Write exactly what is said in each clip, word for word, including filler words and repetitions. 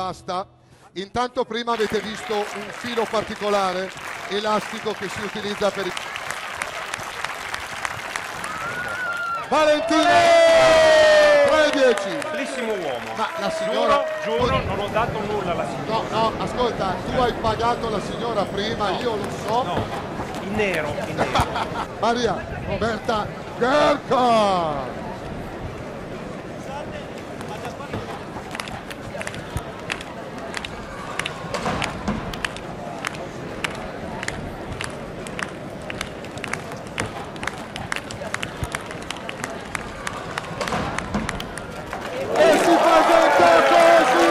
basta. Intanto prima avete visto un filo particolare, elastico, che si utilizza per i... Valentino! tre dieci! Bellissimo uomo. Ma la signora... Giuro, giuro, non ho dato nulla alla signora. No, no, ascolta, tu hai pagato la signora prima, No. io lo so. No, in nero, in nero. Maria Roberta Gerka! E si presenta così!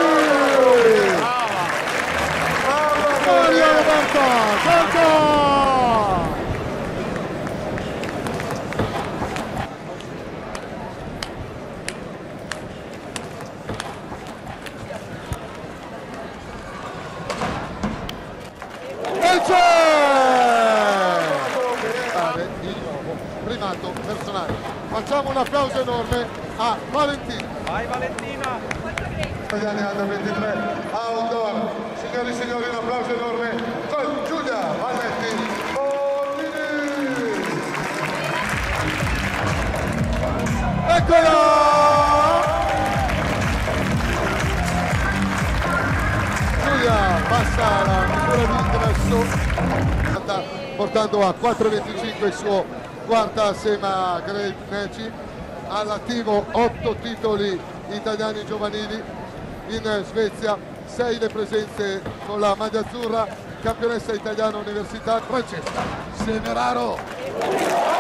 Maria Roberta Gerka! E c'è! Il nuovo primato personale. Facciamo un applauso enorme a Valentina. Vai Valentina! Italiani under ventitré outdoor. Signori e signori, un applauso enorme con Giulia Valletti Bordini. Eccola! Giulia passa la misura di ingresso, portando a quattro venticinque il suo quarta assieme a Great Neci. All'attivo otto titoli italiani giovanili in Svezia, sei le presenze con la maglia azzurra, campionessa italiana università Francesca Semeraro.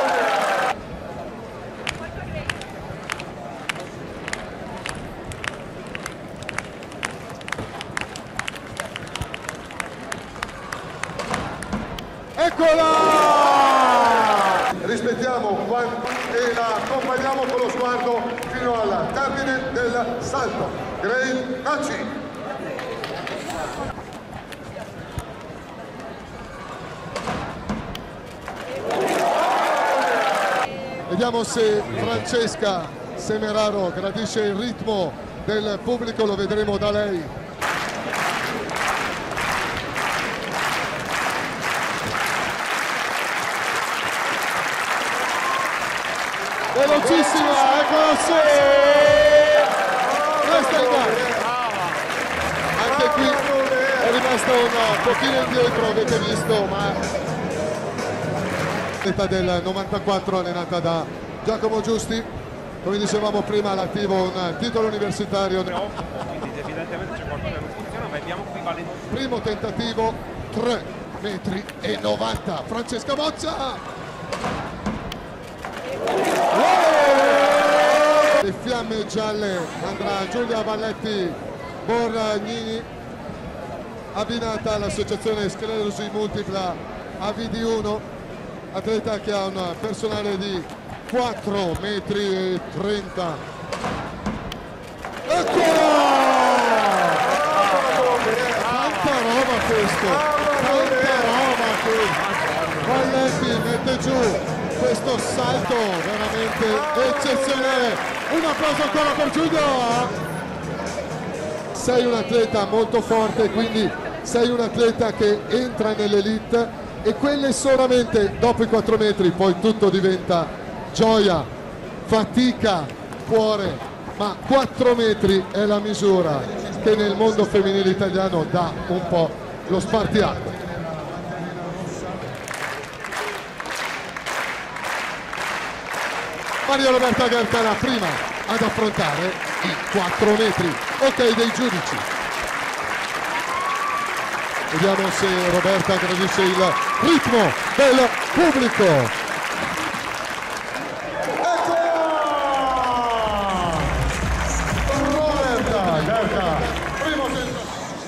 Eccola! Rispettiamo e la accompagniamo con lo sguardo fino al termine del salto. Great Neci. Vediamo se Francesca Semeraro gradisce il ritmo del pubblico, lo vedremo da lei. Velocissima, eccola su! Resta in gara. Anche qui è rimasta un pochino indietro, avete visto, ma l'età del novantaquattro, allenata da Giacomo Giusti. Come dicevamo prima, all'attivo un titolo universitario. Quindi evidentemente c'è qualcosa che non funziona, ma vediamo qui Valentina. Primo tentativo, tre metri e novanta. Francesca Boccia! Le fiamme gialle andrà Giulia Valletti Borgnini, abbinata all'associazione sclerosi multipla A V D uno, atleta che ha un personale di quattro metri e trenta. Eccola! Tanta roba questo, tanta roba questo. Valletti mette giù questo salto veramente eccezionale. Un applauso ancora per Giulia. Sei un atleta molto forte, quindi sei un atleta che entra nell'elite, e quelle solamente dopo i quattro metri, poi tutto diventa gioia, fatica, cuore, ma quattro metri è la misura che nel mondo femminile italiano dà un po' lo spartiacque. Maria Roberta Gerka è la prima ad affrontare i quattro metri. Ok dei giudici. Vediamo se Roberta gradisce il ritmo del pubblico. Roberta Gerka, primo tentativo.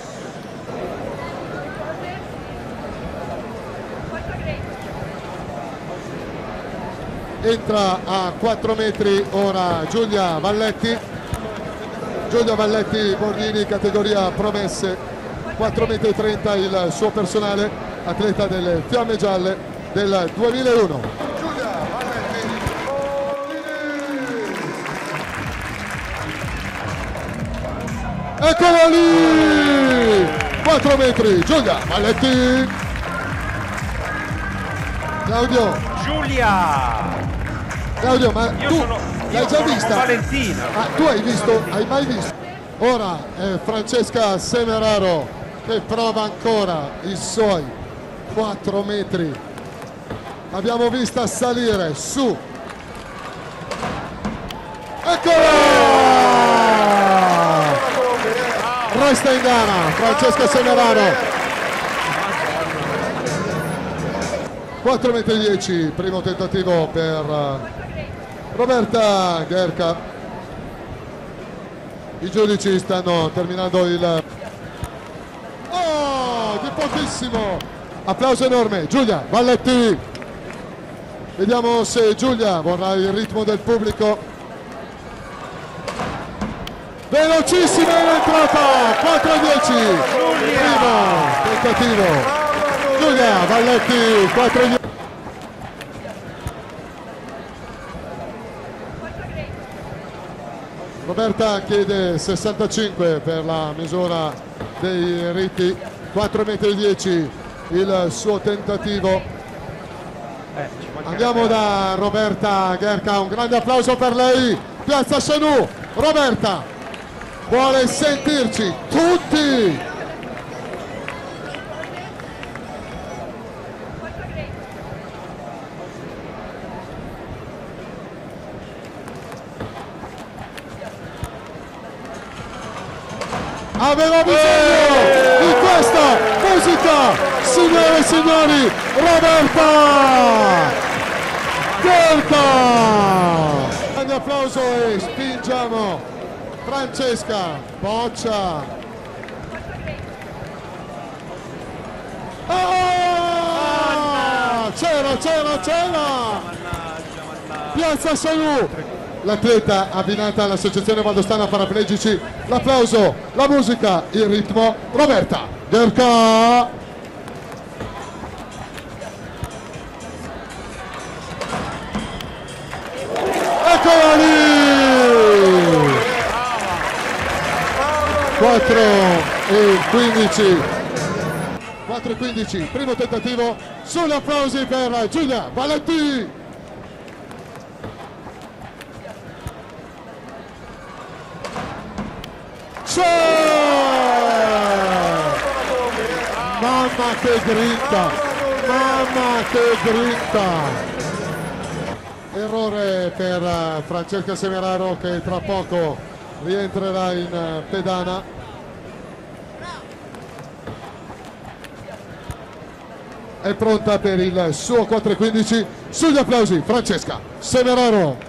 Entra a quattro metri ora Giulia Valletti. Giulia Valletti Borgnini, categoria promesse, quattro metri e trenta il suo personale, atleta delle Fiamme Gialle del duemilauno. Giulia Valletti Borgnini. Eccolo lì! quattro metri, Giulia Valletti. Claudio. Giulia! Claudio, ma Io tu sono, io l'hai già sono vista? Valentina. Ah, tu hai visto? Hai mai visto? Ora è Francesca Semeraro che prova ancora i suoi quattro metri. L'abbiamo vista salire su. Eccola! Resta in gara Francesca Semeraro. quattro metri dieci, primo tentativo per Roberta Gherca. I giudici stanno terminando il... Oh, di pochissimo! Applauso enorme, Giulia Valletti. Vediamo se Giulia vorrà il ritmo del pubblico. Velocissima in entrata, quattro dieci, primo tentativo. Giulia Valletti, quattro dieci. Roberta chiede sessantacinque per la misura dei riti, quattro metri dieci il suo tentativo. Eh, Andiamo da Roberta Gherca, un grande applauso per lei. Piazza Chanù, Roberta vuole sentirci tutti. Aveva bisogno di questa musica, signore e signori, Roberta Gherca. Grande applauso e spingiamo Francesca Boccia. Ah! C'era, c'era, c'era! Piazza Chanù. L'atleta abbinata all'Associazione Valdostana Paraplegici. L'applauso, la musica, il ritmo. Roberta Gherca. Eccola lì! quattro e quindici. quattro e quindici, primo tentativo. Sugli applausi per Giulia Valletti. Mamma che grinta, mamma che grinta. Errore per Francesca Semeraro che tra poco rientrerà in pedana. È pronta per il suo quattro e quindici. Sugli applausi Francesca Semeraro.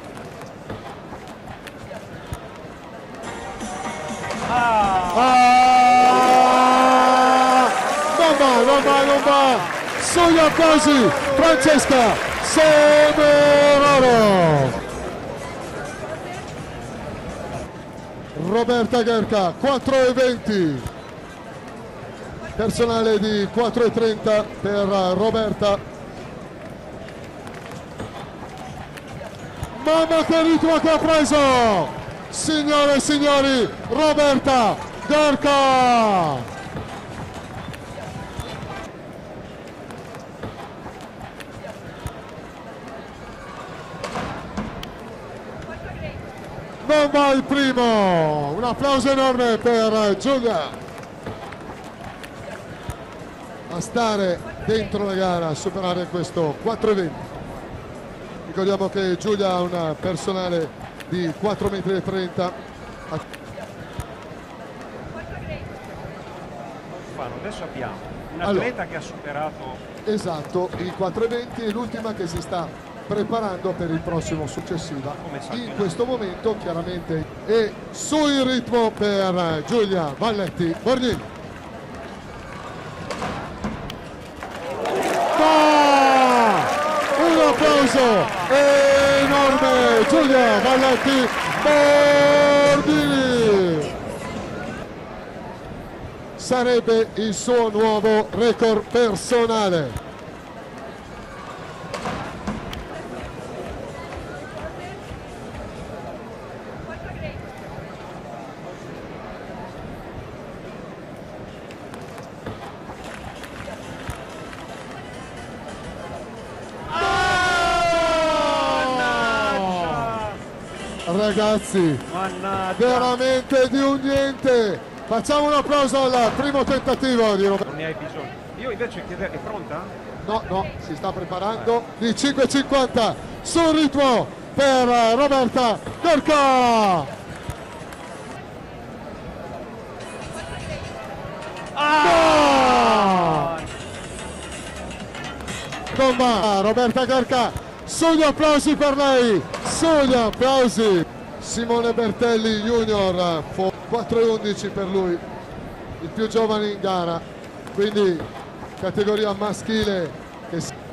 Ah, non va, non va, non va. Sugli applausi Francesca Semeraro. Roberta Gherca quattro e venti, personale di quattro e trenta per Roberta. Mamma che ritmo che ha preso, signore e signori, Roberta Gherca. Non va il primo, un applauso enorme per Giulia. A stare dentro la gara, a superare questo quattro e venti. Ricordiamo che Giulia ha una personale di quattro metri e trenta. Adesso abbiamo un allora, atleta che ha superato esatto i quattro e venti e l'ultima che si sta preparando per il prossimo successiva in questo momento chiaramente. E sul ritmo per Giulia Valletti Borgnini. Ah! Un applauso enorme, Giulia Valletti Borgnini. Sarebbe il suo nuovo record personale. ragazzi, Mannaggia. veramente di un niente. Facciamo un applauso al primo tentativo di Roberta. Non ne hai bisogno. Io invece chiederei, è pronta? No, no, si sta preparando. Di cinque e cinquanta sul ritmo per Roberta Carca. Ah! Comba Roberta Carca, sugli applausi per lei, sugli applausi. Simone Bertelli Junior, quattro e undici per lui, il più giovane in gara, quindi categoria maschile che